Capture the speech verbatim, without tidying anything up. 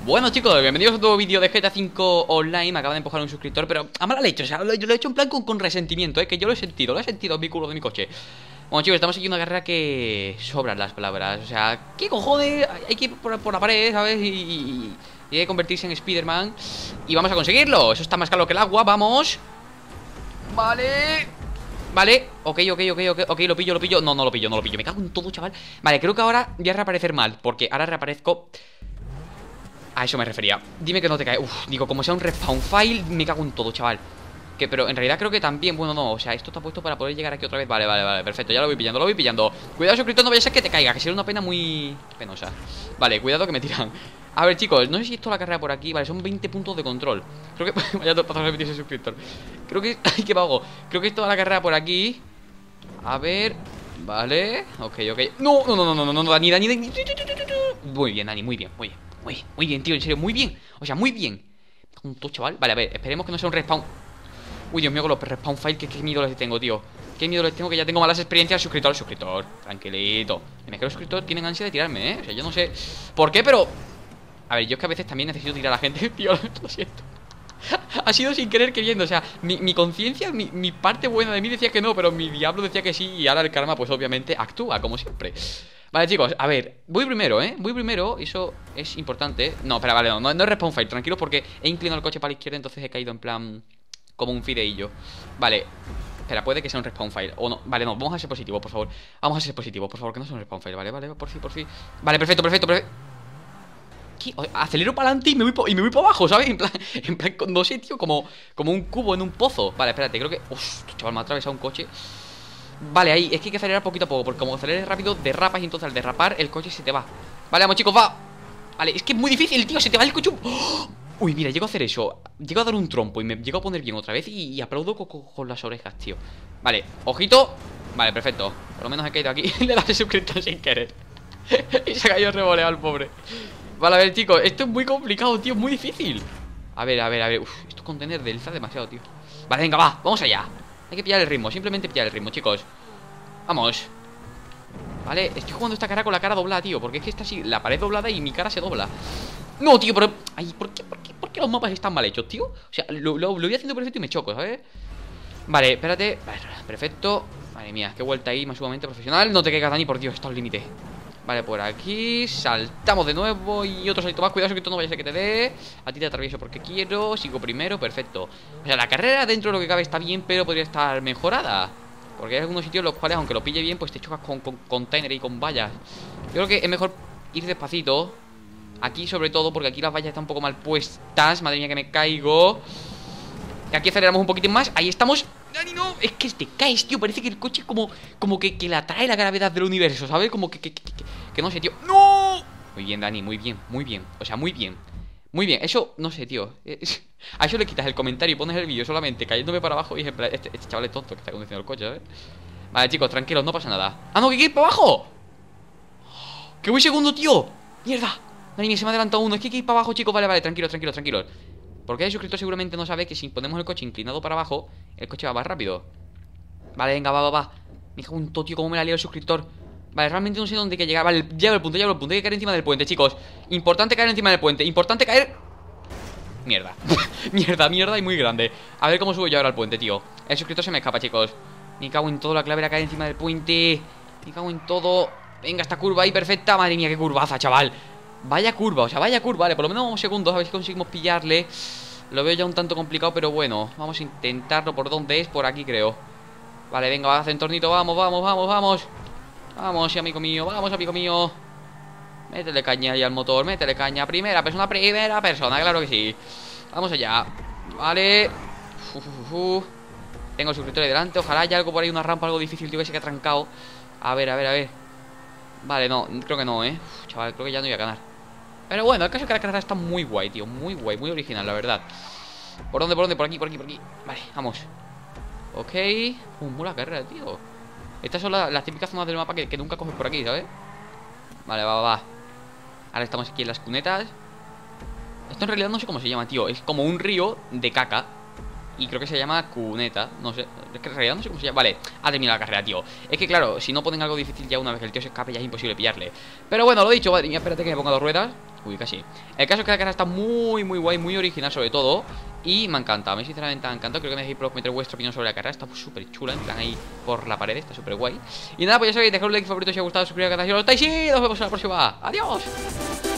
Bueno chicos, bienvenidos a otro vídeo de G T A cinco Online. Me acaba de empujar un suscriptor, pero a mala leche, o sea, lo, lo he hecho en plan con, con resentimiento, eh, que yo lo he sentido, lo he sentido en mi culo de mi coche. Bueno chicos, estamos aquí en una carrera que sobran las palabras, o sea, ¿qué cojones? Hay que ir por, por la pared, ¿sabes? Y, y, y hay que convertirse en Spider-Man. Y vamos a conseguirlo, eso está más caro que el agua, vamos. Vale. Vale, ok, ok, ok, ok, ok, lo pillo, lo pillo. No, no lo pillo, no lo pillo, me cago en todo, chaval. Vale, creo que ahora voy a reaparecer mal, porque ahora reaparezco. A eso me refería. Dime que no te cae. Uf, digo, como sea un respawn file, me cago en todo, chaval. Que, pero en realidad creo que también, bueno, no, o sea, esto está puesto para poder llegar aquí otra vez. Vale, vale, vale, perfecto, ya lo voy pillando, lo voy pillando. Cuidado, suscriptor, no vaya a ser que te caiga, que sería una pena muy penosa. Vale, cuidado que me tiran. A ver, chicos, no sé si esto la carrera por aquí. Vale, son veinte puntos de control. Creo que, vaya para repetir ese suscriptor. Creo que, ay, qué vago. Creo que es toda la carrera por aquí. A ver, vale, ok, ok. No, no, no, no, no, no, no, Dani, Dani, Dani. Muy bien, Dani, muy bien, muy bien. Muy, muy bien, tío, en serio, muy bien. O sea, muy bien. Un to, chaval. Vale, a ver, esperemos que no sea un respawn. Uy, Dios mío, con los respawn files, que qué miedo les tengo, tío. Qué miedo les tengo, que ya tengo malas experiencias. Suscriptor, suscriptor, tranquilito. Es que los suscriptores tienen ansia de tirarme, ¿eh? O sea, yo no sé por qué, pero... A ver, yo es que a veces también necesito tirar a la gente. Tío, lo siento. Ha sido sin querer queriendo, o sea, mi, mi conciencia, mi, mi parte buena de mí decía que no, pero mi diablo decía que sí. Y ahora el karma, pues obviamente, actúa, como siempre. Vale, chicos, a ver, voy primero, ¿eh? Voy primero, eso es importante. No, espera, vale, no, no, no es respawn file, tranquilos, porque he inclinado el coche para la izquierda, entonces he caído en plan como un fideillo. Vale, espera, puede que sea un respawn file. O no, vale, no, vamos a ser positivos, por favor. Vamos a ser positivos, por favor, que no sea un respawn file, vale, vale, por fin, por fin. Vale, perfecto, perfecto, perfecto. ¿Qué? Acelero para adelante y me voy por, y me voy para abajo, ¿sabes? En plan, en plan, no sé, tío, como, como un cubo en un pozo. Vale, espérate, creo que... Uf, chaval, me ha atravesado un coche. Vale, ahí, es que hay que acelerar poquito a poco, porque como aceleres rápido, derrapas y entonces al derrapar el coche se te va. Vale, vamos chicos, va. Vale, es que es muy difícil, tío, se te va el coche. ¡Oh! Uy, mira, llego a hacer eso. Llego a dar un trompo y me llego a poner bien otra vez. Y, y aplaudo con, con, con las orejas, tío. Vale, ojito. Vale, perfecto, por lo menos he caído aquí. Le das el suscriptor sin querer. Y se ha caído revoleado el pobre. Vale, a ver chicos, esto es muy complicado, tío, es muy difícil. A ver, a ver, a ver, uf, estos contenedores delizan demasiado, tío. Vale, venga, va, vamos allá. Hay que pillar el ritmo, simplemente pillar el ritmo, chicos. Vamos. Vale, estoy jugando esta cara con la cara doblada, tío, porque es que está así, la pared doblada y mi cara se dobla. No, tío, pero... Ay, ¿por qué, por qué, por qué los mapas están mal hechos, tío? O sea, lo, lo, lo voy haciendo perfecto y me choco, ¿sabes? Vale, espérate, vale, perfecto. Madre mía, qué vuelta ahí, más sumamente profesional. No te caigas, Dani, por Dios, está al límite. Vale, por aquí, saltamos de nuevo. Y otro salto más, cuidado que tú no vayas a que te dé. A ti te atravieso porque quiero, sigo primero, perfecto. O sea, la carrera dentro de lo que cabe está bien, pero podría estar mejorada. Porque hay algunos sitios en los cuales, aunque lo pille bien, pues te chocas con, con container y con vallas. Yo creo que es mejor ir despacito. Aquí sobre todo, porque aquí las vallas están un poco mal puestas. Madre mía que me caigo. Y aquí aceleramos un poquitín más, ahí estamos. ¡Dani, no! Es que te caes, tío, parece que el coche como, como que, que le atrae la gravedad del universo, ¿sabes? Como que, que, que, que, que no sé, tío. ¡No! Muy bien, Dani, muy bien, muy bien. O sea, muy bien. Muy bien, eso, no sé, tío. A eso le quitas el comentario y pones el vídeo solamente cayéndome para abajo y es en plan, este, este chaval es tonto que está conduciendo el coche, ¿sabes? Vale, chicos, tranquilos, no pasa nada. ¡Ah, no, que hay que ir para abajo! ¡Que voy segundo, tío! ¡Mierda! Dani, mía, se me ha adelantado uno. Es que hay que ir para abajo, chicos. Vale, vale, tranquilos, tranquilos, tranquilos. Porque el suscriptor seguramente no sabe que si ponemos el coche inclinado para abajo, el coche va más rápido. Vale, venga, va, va, va. Me cago en todo, tío, cómo me la liado el suscriptor. Vale, realmente no sé dónde hay que llegar. Vale, llevo el punto, llevo el punto. Hay que caer encima del puente, chicos. Importante caer encima del puente. Importante caer... Mierda. Mierda, mierda y muy grande. A ver cómo subo yo ahora al puente, tío. El suscriptor se me escapa, chicos. Me cago en todo, la clave era caer encima del puente. Me cago en todo. Venga, esta curva ahí perfecta. Madre mía, qué curvaza, chaval. Vaya curva, o sea, vaya curva. Vale, por lo menos vamos segundos, a ver si conseguimos pillarle. Lo veo ya un tanto complicado, pero bueno, vamos a intentarlo. ¿Por dónde es? Por aquí, creo. Vale, venga, va a hacer entornito. Vamos, vamos, vamos, vamos. Vamos, amigo mío, vamos, amigo mío. Métele caña ahí al motor, métele caña. Primera persona, primera persona, claro que sí. Vamos allá. Vale. Uf, uf, uf. Tengo el suscriptor ahí delante. Ojalá haya algo por ahí, una rampa, algo difícil, tío, que se que ha trancado. A ver, a ver, a ver. Vale, no, creo que no, eh Uf, chaval, creo que ya no voy a ganar. Pero bueno, el caso es que la carrera está muy guay, tío. Muy guay, muy original, la verdad. ¿Por dónde, por dónde? Por aquí, por aquí, por aquí. Vale, vamos. Ok. Uh, muy la carrera, tío. Estas son la, las típicas zonas del mapa que, que nunca coges por aquí, ¿sabes? Vale, va, va, va. Ahora estamos aquí en las cunetas. Esto en realidad no sé cómo se llama, tío. Es como un río de caca. Y creo que se llama cuneta. No sé, es que en realidad no sé cómo se llama. Vale, ha terminado la carrera, tío. Es que claro, si no ponen algo difícil ya una vez que el tío se escape, ya es imposible pillarle. Pero bueno, lo dicho, madre mía, espérate que me ponga dos ruedas. Uy, casi. El caso es que la carrera está muy, muy guay, muy original sobre todo. Y me ha encantado, a mí sinceramente me ha encantado. Creo que me dejéis por comentar vuestra opinión sobre la carrera. Está súper chula, en plan ahí por la pared, está súper guay. Y nada, pues ya sabéis, dejad un like favorito si os ha gustado, suscribiros al canal si no lo estáis. Y nos vemos en la próxima. ¡Adiós!